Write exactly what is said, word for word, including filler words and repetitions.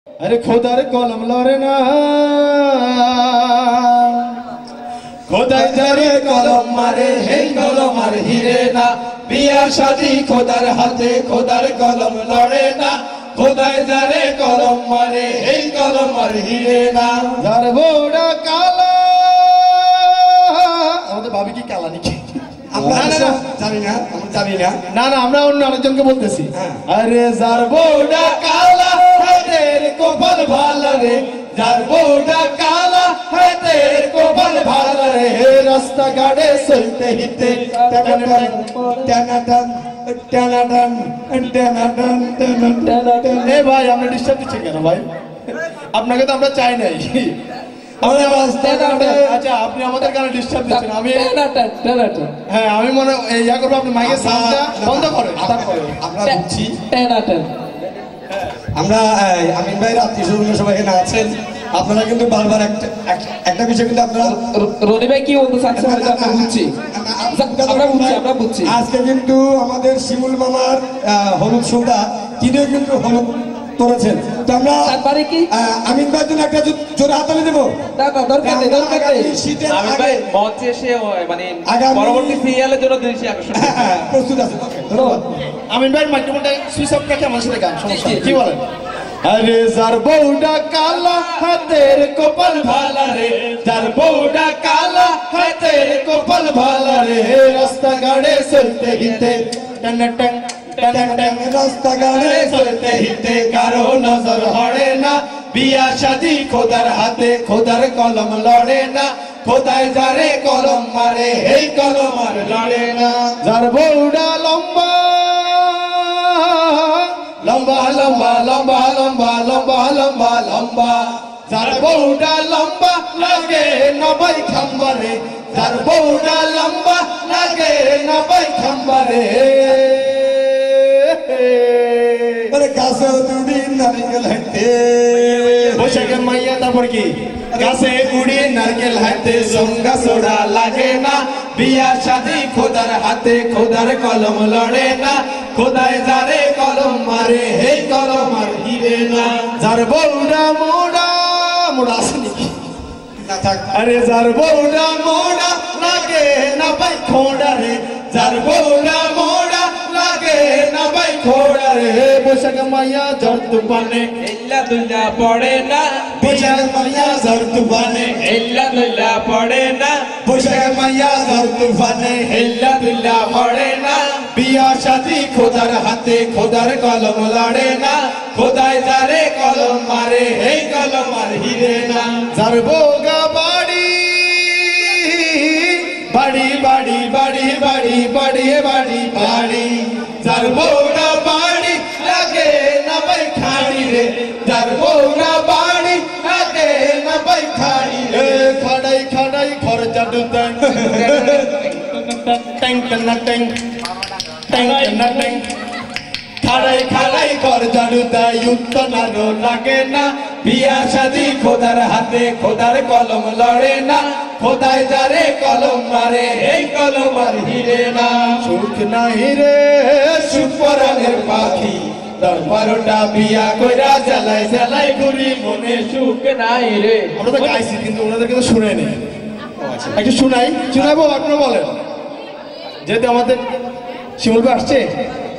अरे खोदार कलम लरे ना खोदार जारे कलम मारे हे कलम मार हिरे ना बिया शादी खोदार हाथे खोदार कलम लरे ना खोदार जारे कलम मारे हे कलम मार हिरे ना जार बोड़ा काला আমাদের ভাবি কি কালা নাকি আমরা না জানি না আমরা জানি না না না আমরা অন্য আরেকজনকে বলতেছি আরে যার বউটা কালা হাতের কপাল ভালো রে যার বউটা কালা হাতের কপাল ভালো রে রাস্তা ঘাটে চলতে হিতে টানাটান টানাটান টানাটান টানাটান টানাটান এ ভাই আমরা ডিস্টার্ব দিচ্ছি কেন ভাই আপনাকে তো আমরা চাই নাই আমরা আচ্ছা আপনি আমাদের গানে ডিস্টার্ব দিচ্ছেন আমি হ্যাঁ আমি মনে ইয়া করবো আপনি মাইকের সাউন্ডটা বন্ধ করেন তারপরে আমরা বুঝছি আমরা আমিন ভাই আত্মীয় স্বজন সবাই এখানে আছেন আপনারা কিন্তু বারবার একটা একটা বিষয় কিন্তু আপনারা রনি ভাই কি বলতে চাচ্ছেন আমরা বুঝছি আমরা বুঝছি আমরা বুঝছি আজকে কিন্তু আমাদের শিমুল মামার হলুদ সন্ধ্যা তিনিও কিন্তু হলুদ করেছেন তো আমরা তারপরে কি আমিন ভাইয়ের জন্য একটা জোরে হাততালি দেব না না দরকার নেই দরকার নেই শীতের আমিন ভাই মঞ্চে এসে মানে পরবর্তী সিরিয়ালের জন্য দৃষ্টি আকর্ষণ প্রস্তুত আছে ধন্যবাদ আমিন ভাইয়ের মাইক্রোফোনটা সুইচ অফ রেখে আমার সাথে গান সমস্যা কি বলেন আরে যার বউটা কালা হাতের কপাল ভালো রে যার বউটা কালা হাতের কপাল ভালো রে রাস্তা ঘাটে চলতে হিতে টন টন টন টন রাস্তা ঘাটে চলতে হিতে কারো নজর হড়ে না বিয়া শাদি খোদার হাতে খোদার কলম লড়ে না খোদায় যারে কলম মারে এই কলম আর লড়ে না যার বউটা লম্বা লম্বা লম্বা লম্বা লম্বা লম্বা লম্বা লম্বা যার বউটা লম্বা লাগে নবাই খাম্বারে যার বউটা লম্বা লাগে নবাই খাম্বারে আরে গাছে উড়ি নারকেল হাঁটতে বৈশাখে মাইয়া তারপর কি গাছে উড়ি নারকেল হাঁটতে সঙ্গা সোড়া লাগে না বিয়া শাদি খোদার হাতে খোদার কলম লড়ে না খোদায় যারে কলম মারে হে কলম আর হিরে না যার বউটা মোড়া মোড়া আছে নাকি না থাক আরে যার বউটা মোড়া লাগে না পাই খোড়া রে যার বউটা মোড়া লাগে না পাই খোড়া রে বৈশাখ মাইয়া ঝড় তুফানে এল্লা দুল্লা পড়ে না বৈশাখ মাইয়া ঝড় তুফানে এল্লা দুল্লা পড়ে না বৈশাখ মাইয়া ঝড় তুফানে এল্লা দুল্লা পড়ে না বিয়া শাদি খোদার হাতে খোদার কলম লড়ে না খোদায় যারে কলম মারে হে কলম আর হিরে না যার বউগা বাড়ি বাড়ি বাড়ি বাড়ি বাড়ি বাড়ি বাড়ি বাড়ি যার বউগা বাড়ি লাগে না পাই খাড়ি রে যার বউগা বাড়ি লাগে না পাই খাড়ি রে খাড়াই খাড়াই খরচা দুতেন ট্যাং ট্যাং ট্যাং খাড়াই খাড়াই ঘর জানু দেয় উত্তনানো লাগে না বিয়া শাদি খোদার হাতে খোদার কলম লড়ে না খোদায় যারে কলম মারে এই কলম আর হিরে না সুখ না হিরে সুখ পরাণের পাখি দশ বারোটা বিয়া কইরা জ্বালাই জ্বালাই ঘুরি মনে সুখ নাই রে আমরা তো গাইছি কিন্তু ওনাদের কিন্তু শুনে নেই একটু শুনাই শোনাবো আপনারা বলেন যেহেতু আমাদের শিমুল ভাই আসছে